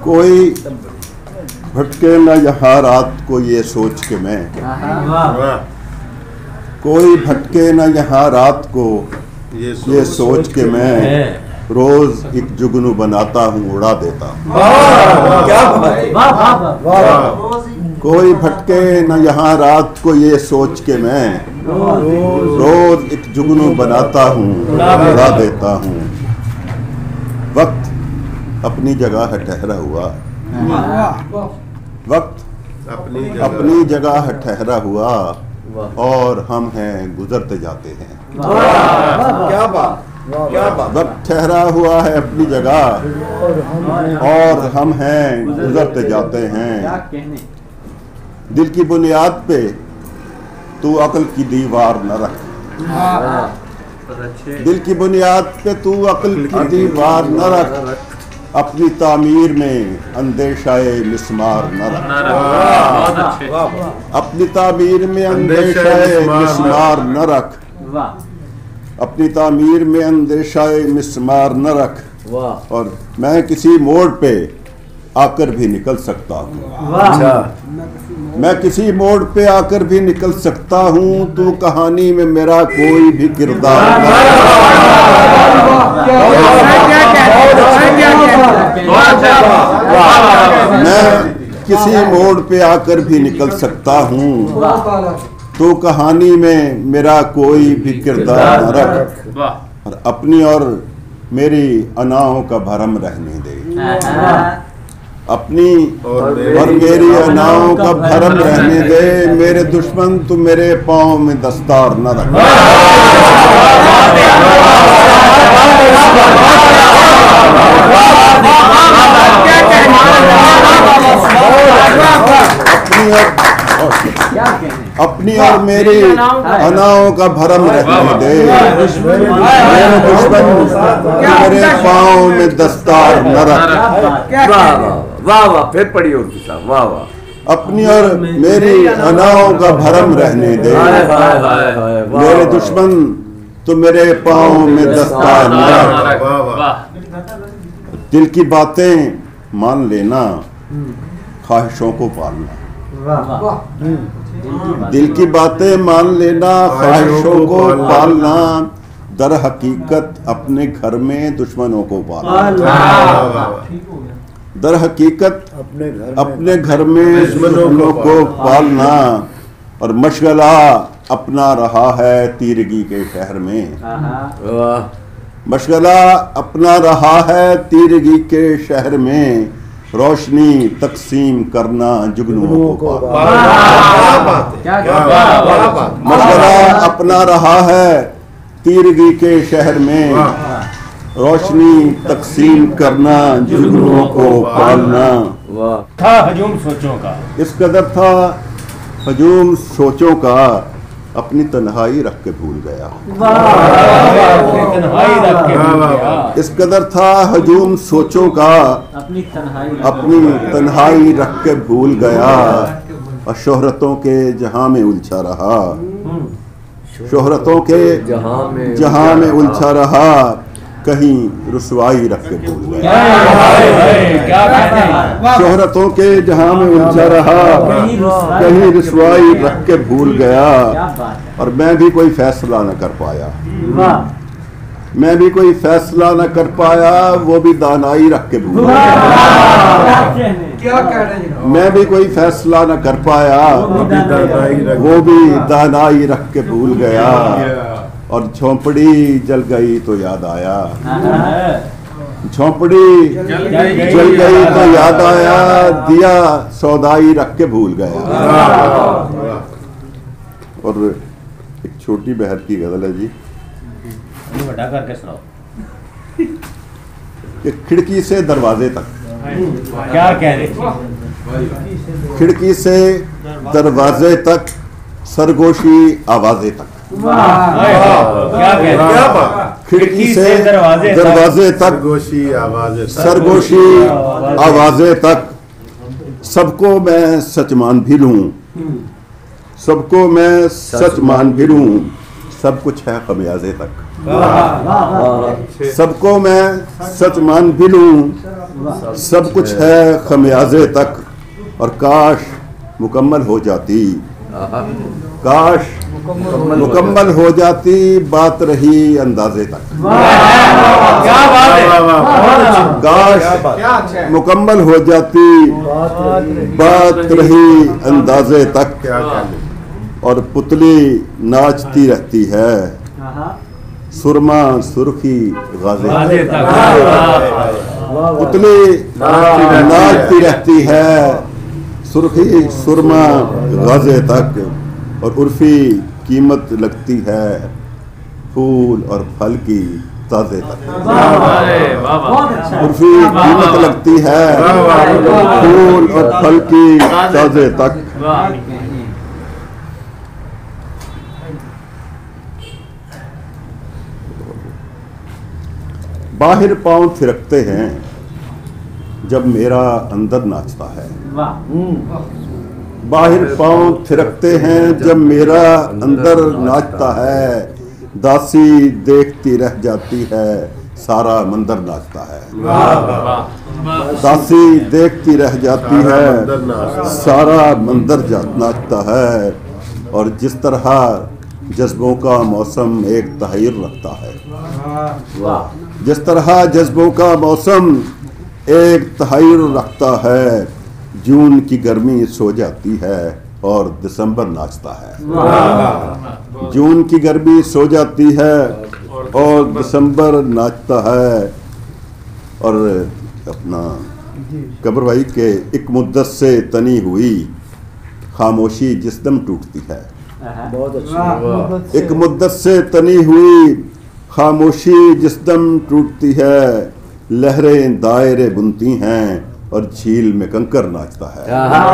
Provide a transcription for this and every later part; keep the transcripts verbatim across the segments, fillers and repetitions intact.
कोई भटके न यहाँ रात को ये सोच के मैं, कोई भटके न यहाँ रात को ये सोच, ये सोच के मैं रोज एक जुगनू बनाता हूँ, उड़ा देता हूँ। कोई भटके न यहाँ रात को ये सोच के मैं रोज एक जुगनू बनाता हूँ, उड़ा देता हूँ। वक्त अपनी जगह है ठहरा हुआ, वक्त अपनी जगह, अपनी जगह है ठहरा हुआ और हम हैं गुजरते जाते हैं। क्या बात, क्या बात। वक्त ठहरा हुआ है अपनी जगह और हम हैं गुजरते जाते हैं। दिल की बुनियाद पे तू अक्ल की दीवार न रख, दिल की बुनियाद पे तू अक्ल की दीवार न रख, अपनी तामीर में अंदेशाए मिस्मार न रख, अपनी तामीर में अंदेशाए मिस्मार न रख, अपनी तामीर में अंदेशाए मिस्मार न रख। और मैं किसी मोड़ पे आकर भी निकल सकता हूँ, मैं किसी मोड़ पे आकर भी निकल सकता हूँ, तू कहानी में मेरा कोई भी किरदार न मैं किसी मोड़ पे आकर भी निकल सकता हूँ, तो कहानी में मेरा कोई भी किरदार न रख। और अपनी और मेरी अनाओं का भरम रहने दे, अपनी और मेरी अनाओं का भरम रहने दे। मेरे दुश्मन तू मेरे पाँव में दस्तार न रख, अपनी और अपनी और मेरी अनाओं का भरम रहने दे। मेरे दुश्मन मेरे पाँव में दस्तार न रख। वाह वाह, फिर पढ़िए उर्दू साहब, वाह वाह। अपनी और मेरी अनाओं का भरम रहने दे। मेरे दुश्मन तो मेरे पाँव में दस्तार न रख। दिल की बातें मान लेना, ख्वाहिशों को पालना। दिल की बातें मान लेना, ख्वाहिशों को पालना, दर हकीकत अपने घर में दुश्मनों को पालना। दर हकीकत अपने घर अपने घर में दुश्मनों को पालना। और मशगला अपना रहा है तीरगी के शहर में, मशगला अपना रहा है तीरगी के शहर में, रोशनी तकसीम करना जुगनुओं को पालना। मशगला अपना रहा है तीरगी के शहर में, रोशनी तकसीम करना जुगनुओं को पालना। था हजूम सोचों का, इस कदर था हजूम सोचों का, अपनी तन्हाई रख के भूल गया। इस कदर था हजूम सोचों का, अपनी तन्हाई रख के भूल गया। और शोहरतों के जहां में उलझा रहा, शोहरतों के जहां में उलझा रहा, कहीं रुसवाई रख के भूल गया। शोहरतों के जहां में उलझा रहा, कहीं रुसवाई रख के भूल गया। और मैं भी कोई फैसला न कर पाया, मैं भी कोई फैसला न कर पाया, वो भी दानाई रख के भूल गया। मैं भी कोई फैसला न कर पाया, वो भी दानाई रख के भूल गया। और झोंपड़ी जल गई तो याद आया, झोंपड़ी जल गई तो याद आया, दिया सौदाई रख के भूल गया। और एक छोटी बहर की गजल है जी, बड़ा करके सुनाओ। खिड़की से दरवाजे तक, क्या कह रहे? खिड़की से दरवाजे तक, सरगोशी आवाजे तक। क्या कह रहे? खिड़की से दरवाजे तक, सरगोशी आवाजे तक, सबको मैं सच मान भी लूं, सबको मैं सच मान भी लूं, सब कुछ है खमियाजे तक। सबको मैं सच मान भी लूं, सब कुछ है खमियाजे तक। और काश मुकम्मल हो जाती, काश मुकम्मल हो जाती, बात रही अंदाजे तक। काश मुकम्मल हो जाती, बात रही अंदाजे तक। और पुतली नाचती रहती है, सुरमा सुर्खी गाजे तक। पुतली नाचती रहती है, सुर्खी सुरमा गाजे तक। और उर्फी कीमत लगती है, फूल और फल की ताजे तक। उर्फी कीमत लगती है, फूल और फल की ताजे तक। बाहर पांव थिरकते हैं जब मेरा अंदर नाचता है। बाहर पांव थिरकते हैं जब मेरा अंदर नाचता है। दासी देखती रह जाती है, सारा मंदिर नाचता है। दासी देखती रह जाती है, सारा मंदिर नाचता है। और जिस तरह जज्बों का मौसम एक तहैर रखता है, जिस तरह जज्बों का मौसम एक तहैर रखता है। जून की गर्मी सो जाती है और दिसंबर नाचता है। जून की गर्मी सो जाती है और दिसंबर नाचता है। और अपना कब्र भाई के एक मुद्दत से तनी हुई खामोशी जिस दम टूटती है। बहुत अच्छा। एक मुद्दत से तनी हुई खामोशी जिस दम टूटती है। लहरें दायरे बुनती हैं और झील में कंकर नाचता है।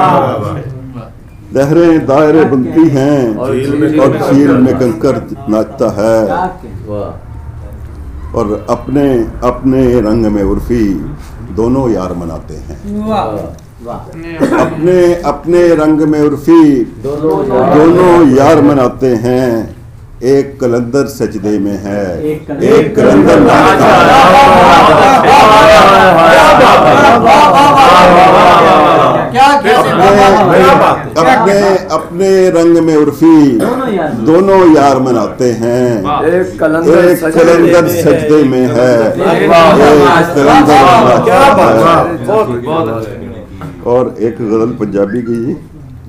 लहरें दायरे बुनती हैं और झील में कंकर नाचता है। और अपने अपने रंग में उर्फी दोनों यार मनाते हैं। अपने अपने रंग में उर्फी दोनों यार मनाते हैं। एक कलंदर सजदे में है, एक कलंदर अपने अपने रंग में उर्फी दोनों यार मनाते हैं। एक कलंदर सजदे में है, एक कलंदर मनाता है। और एक गजल पंजाबी की जी।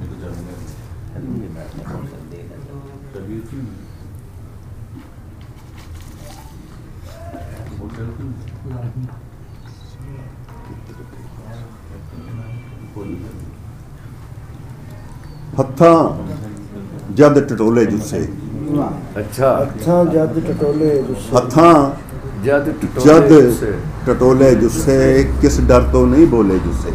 हत्था जद टटोले जुस्से। अच्छा अच्छा। जद टटोले जुस्से। हत्था जद टटोले जुस्से, किस डर तो नहीं बोले जुस्से।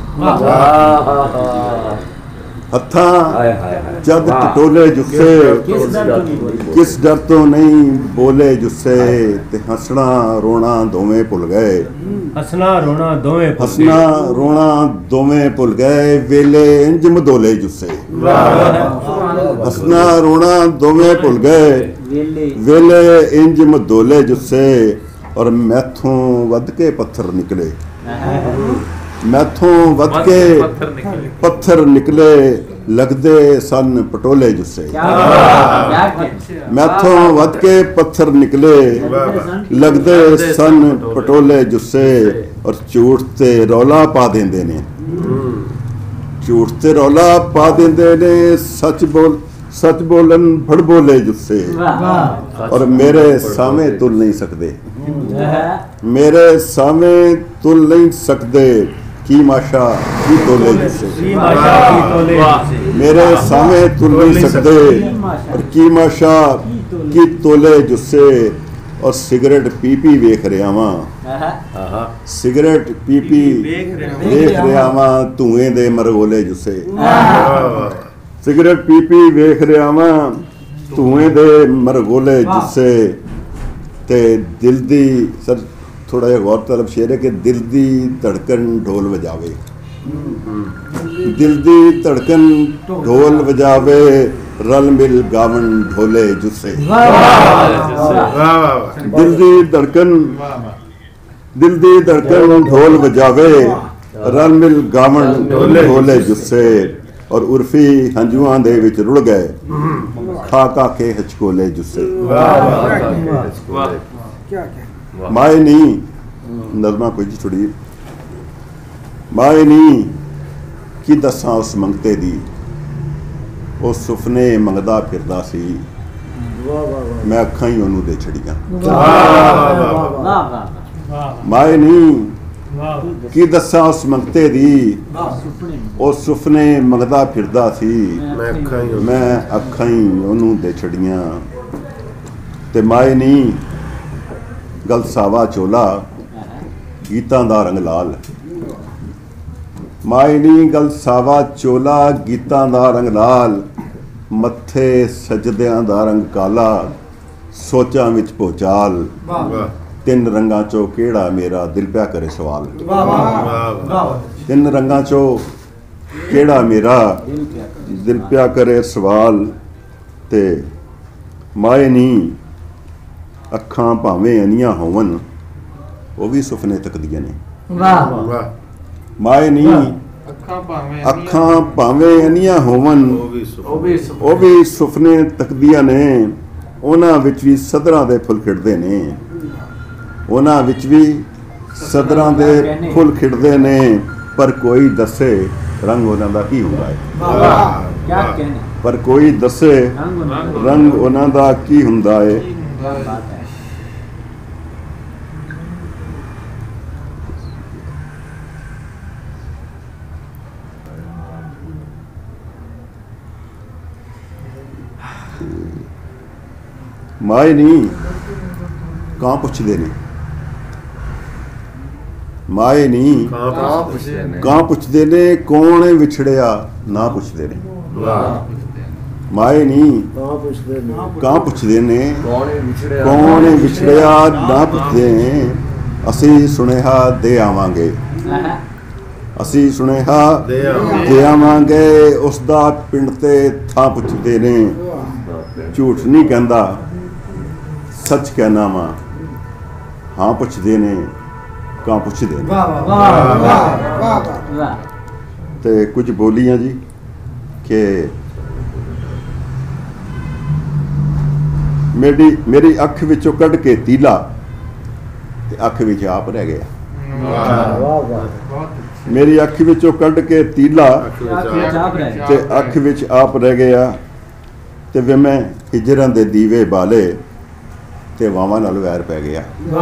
हत्था जद टटोले जुस्से, किस डर तो नहीं बोले जुस्से। ते हंसना रोना दोवें भुल गए। हंसना रोना दोवें हंसना रोना दोवें भुल गए। वेले इंज मदोले जुस्से। हंसना रोना दोवें भुल गए, वेले इंज मदोले जुस्से। और मैथों वध के पत्थर निकले, मैथों वध के पत्थर निकले। लगदे सन पटोले जुस्से। मैथों वध के पत्थर निकले, लगदे सन पटोले जुस्से। और झूठ ते रौला पा देंदे ने, झूठ ते रौला पा देंदे ने। सच बोल सच बोलन भड़ बोले जुस्से। और मेरे सामे तुल नहीं सकते, मेरे सामे तुल नहीं सकते। की माशा की तोले जुस्से, मेरे सामे तुल नहीं सकते। और की माशा की तोले जुस्से। और सिगरेट पी पी वेख रहा वां, सिगरेट पी पी वेख रहा वां। धुएं दे मरगोले जुस्से। सिगरेट पी पी वेख रहा वां, धुएं दे मरगोले जुस्से। ते दिल दी सर थोड़ा जिहा गौर तलब शेर है कि दिल दी धड़कन ढोल बजावे। दिल दी धड़कन ढोल बजावे रल मिल गावन ढोले जुस्से दिल दी धड़कन दिल दी धड़कन ढोल बजावे रल मिल गावन ढोले जुस्से और उर्फी हंजुआं दे विच रुड़ गए खा खा के हचकोले जुस्से माए नहीं नरमा कोई जी थोड़ी माए नहीं की दसा उस मंगते दी ਉਹ ਸੁਪਨੇ ਮੰਗਦਾ ਫਿਰਦਾ ਸੀ ਮੈਂ ਅੱਖਾਂ ਹੀ ਉਹਨੂੰ ਦੇ ਛੜੀਆਂ ਮਾਏ ਨਹੀਂ ਕੀ ਦੱਸਾਂ ਉਸ ਮੰਗਤੇ ਦੀ ਉਹ ਸੁਪਨੇ ਮੰਗਦਾ ਫਿਰਦਾ ਸੀ ਮੈਂ ਅੱਖਾਂ ਹੀ ਉਹਨੂੰ ਦੇ ਛੜੀਆਂ ਤੇ ਮਾਏ ਨਹੀਂ ਗਲ ਸਾਵਾ ਚੋਲਾ ਗੀਤਾਂ ਦਾ ਰੰਗ ਲਾਲ ਮਾਏ ਨੀ ਗਲ ਸਾਵਾ ਚੋਲਾ ਗੀਤਾਂ ਦਾ ਰੰਗ ਲਾਲ ਮੱਥੇ ਸਜਦਿਆਂ ਦਾ ਰੰਗ ਕਾਲਾ ਸੋਚਾਂ ਵਿੱਚ ਭੋਚਾਲ ਤਿੰਨ ਰੰਗਾਂ ਚੋਂ ਕਿਹੜਾ ਮੇਰਾ ਦਿਲ ਪਿਆ ਕਰੇ ਸਵਾਲ ਤਿੰਨ ਰੰਗਾਂ ਚੋਂ ਕਿਹੜਾ ਮੇਰਾ ਦਿਲ ਪਿਆ ਕਰੇ ਸਵਾਲ ਤੇ ਮਾਏ ਨੀ ਅੱਖਾਂ ਭਾਵੇਂ ਅਨੀਆਂ ਹੋਵਨ ਉਹ ਵੀ ਸੁਪਨੇ ਤੱਕਦੀਆਂ ਨੇ ਵਾਹ ਮਾਏ ਨਹੀਂ ਅੱਖਾਂ ਭਾਵੇਂ ਅਨੀਆਂ ਹੋਵਨ ਉਹ ਵੀ ਸੁਪਨੇ ਤੱਕਦੀਆਂ ਨੇ ਉਹਨਾਂ ਵਿੱਚ ਵੀ ਸਦਰਾਂ ਦੇ ਫੁੱਲ ਖਿੜਦੇ ਨੇ ਉਹਨਾਂ ਵਿੱਚ ਵੀ ਸਦਰਾਂ ਦੇ ਫੁੱਲ ਖਿੜਦੇ ਨੇ ਪਰ ਕੋਈ ਦੱਸੇ ਰੰਗ ਉਹਨਾਂ ਦਾ ਕੀ ਹੁੰਦਾ ਹੈ ਪਰ ਕੋਈ ਦੱਸੇ ਰੰਗ ਉਹਨਾਂ ਦਾ ਕੀ ਹੁੰਦਾ ਹੈ ਮਾਏ ਨਹੀਂ ਕਾਂ ਪੁੱਛਦੇ ਨੇ ਮਾਏ ਨਹੀਂ ਕਾਂ ਪੁੱਛਦੇ ਨੇ ਕੌਣ ਵਿਛੜਿਆ ਨਾ ਪੁੱਛਦੇ ਨੇ ਮਾਏ ਨਹੀਂ ਕਾਂ ਪੁੱਛਦੇ ਨੇ ਕੌਣ ਵਿਛੜਿਆ ਨਾ ਪੁੱਛਦੇ ਨੇ ਅਸੀਂ ਸੁਨੇਹਾ ਦੇ ਆਵਾਂਗੇ ਅਸੀਂ ਸੁਨੇਹਾ ਦੇ ਆਵਾਂਗੇ ਉਸ ਦਾ ਪਿੰਡ ਤੇ ਥਾਂ ਪੁੱਛਦੇ ਨੇ ਝੂਠ ਨਹੀਂ ਕਹਿੰਦਾ सच कहना वा हाँ पुछदे ने कां पुछदे ने ते कुछ बोलियां जी कि मेरी मेरी अख विचों कढ़ के तीला ते अख विच आप रह गया मेरी अख विचों कढ़ के तीला ते अख विच आप रह गया ते वे मैं हिजरां दे दीवे बाले ਤੇ ਵਾਵਾਂ ਨਾਲ ਵੈਰ ਪੈ ਗਿਆ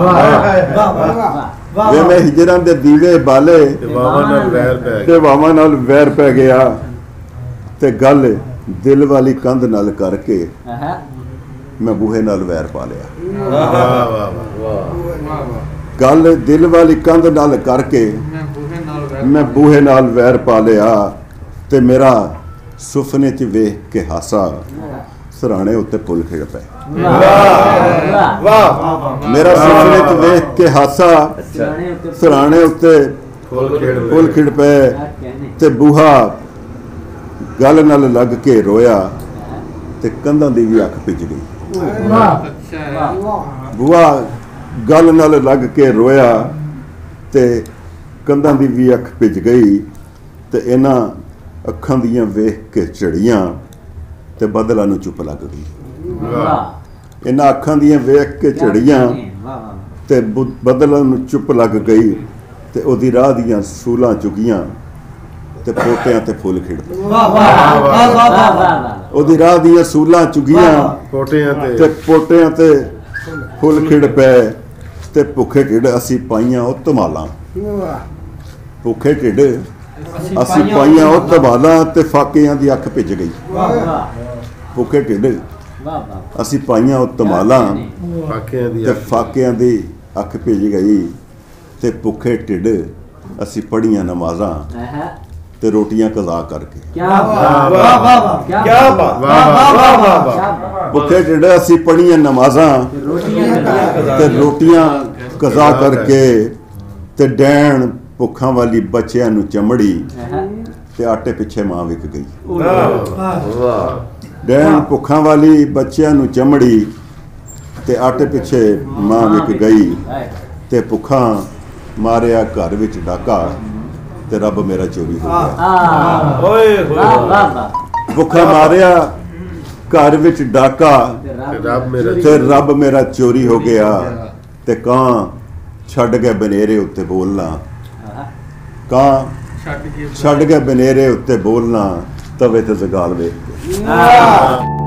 ਵੇ ਮੈਂ ਹਿਜਰਾਂ ਦੇ ਦੀਵੇ ਬਾਲੇ ਤੇ ਵਾਵਾਂ ਨਾਲ ਵੈਰ ਪੈ ਗਿਆ ਤੇ ਵਾਵਾਂ ਨਾਲ ਵੈਰ ਪੈ ਗਿਆ ਤੇ ਗੱਲ ਦਿਲ ਵਾਲੀ ਕੰਧ ਨਾਲ ਕਰਕੇ ਮੈਂ ਬੂਹੇ ਨਾਲ ਵੈਰ ਪਾ ਲਿਆ ਵਾਹ ਵਾਹ ਵਾਹ ਗੱਲ ਦਿਲ ਵਾਲੀ ਕੰਧ ਨਾਲ ਕਰਕੇ ਮੈਂ ਬੂਹੇ ਨਾਲ ਵੈਰ ਪਾ ਲਿਆ ਤੇ ਮੇਰਾ ਸੁਪਨੇ 'ਚ ਵੇਖ ਕੇ ਹਾਸਾ ਸਰਾਣੇ ਉੱਤੇ ਫੁੱਲ ਖਿੜ ਪਏ ਵਾਹ ਮੇਰਾ ਸੁਪਨੇ 'ਚ ਵੇਖ ਕੇ ਹਾਸਾ ਸਰਾਣੇ ਉੱਤੇ ਫੁੱਲ ਖਿੜ ਪਏ ਤੇ ਬੂਹਾ ਗੱਲ ਨਾਲ ਲੱਗ ਕੇ ਰੋਇਆ ਤੇ ਕੰਧਾਂ ਦੀ ਵੀ ਅੱਖ ਭਿੱਜ ਗਈ ਬੂਹਾ ਗੱਲ ਨਾਲ ਲੱਗ ਕੇ ਰੋਇਆ ਤੇ ਕੰਧਾਂ ਦੀ ਵੀ ਅੱਖ ਭਿੱਜ ਗਈ ਤੇ ਇਹਨਾਂ ਅੱਖਾਂ ਦੀਆਂ ਵੇਖ ਕੇ ਝੜੀਆਂ ਤੇ ਬਦਲਾਂ ਨੂੰ ਚੁੱਪ ਲੱਗ ਗਈ ਇਹਨਾਂ ਅੱਖਾਂ ਦੀਆਂ ਵੇਖ ਕੇ ਝੜੀਆਂ ਤੇ ਬਦਲਾਂ ਨੂੰ ਚੁੱਪ ਲੱਗ ਗਈ ਤੇ ਉਹਦੀ ਰਾਹ ਦੀਆਂ ਸੂਲਾਂ ਚੁਗੀਆਂ ਤੇ ਪੋਟਿਆਂ ਤੇ ਫੁੱਲ ਖਿੜ ਪਏ ਉਹਦੀ ਰਾਹ ਦੀਆਂ ਸੂਲਾਂ ਚੁਗੀਆਂ ਪੋਟਿਆਂ ਤੇ ਤੇ ਪੋਟਿਆਂ ਤੇ ਫੁੱਲ ਖਿੜ ਪਏ ਤੇ ਭੁੱਖੇ ਢਿੱਡ ਅਸੀਂ ਪਾਈਆਂ ਉਹ ਧਮਾਲਾਂ ਭੁੱਖੇ ਢਿੱਡ ਅਸੀਂ ਪਾਈਆਂ ਉਹ ਧਮਾਲਾਂ ਤੇ ਫਾਕਿਆਂ ਦੀ ਅੱਖ ਭਿੱਜ ਗਈ ਭੁੱਖੇ ਢਿੱਡ ਅਸੀਂ ਪਾਈਆਂ ਉਹ ਧਮਾਲਾਂ ਤੇ ਫਾਕਿਆਂ ਦੀ ਅੱਖ ਭਿੱਜ ਗਈ ਤੇ ਭੁੱਖੇ ਢਿੱਡ ਅਸੀਂ ਪੜੀਆਂ ਨਮਾਜ਼ਾਂ ਤੇ ਰੋਟੀਆਂ ਕਜ਼ਾ ਕਰਕੇ ਭੁੱਖੇ ਢਿੱਡ ਅਸੀਂ ਪੜੀਆਂ ਨਮਾਜ਼ਾਂ ਤੇ ਰੋਟੀਆਂ ਕਜ਼ਾ ਕਰਕੇ ਤੇ ਡੈਣ ਭੁੱਖਾਂ ਵਾਲੀ ਬੱਚਿਆਂ ਨੂੰ ਚਮੜੀ ਤੇ ਆਟੇ ਪਿੱਛੇ ਮਾਂ ਵਿਕ ਗਈ। ਡੈਣ ਭੁੱਖਾਂ ਵਾਲੀ ਬੱਚਿਆਂ ਨੂੰ ਚਮੜੀ ਤੇ ਆਟੇ ਪਿੱਛੇ ਮਾਂ ਵਿਕ ਗਈ ਤੇ ਭੁੱਖਾਂ ਮਾਰਿਆ ਘਰ ਵਿੱਚ ਡਾਕਾ ਤੇ ਰੱਬ ਮੇਰਾ ਚੋਰੀ ਹੋ ਗਿਆ। ਓਏ ਹੋਏ ਭੁੱਖਾ ਮਾਰਿਆ ਘਰ ਵਿੱਚ ਡਾਕਾ ਤੇ ਰੱਬ ਮੇਰਾ ਚੋਰੀ ਹੋ ਗਿਆ ਤੇ ਕਾਂ ਛੱਡ ਕੇ ਬਨੇਰੇ ਉੱਤੇ ਬੋਲਣਾ, ਕਾਂ ਛੱਡ ਕੇ ਬਨੇਰੇ ਉੱਤੇ ਬੋਲਣਾ ਤਵੇ ਤੇ ਜ਼ਗਾਲ ਵੇਖ ਕੇ।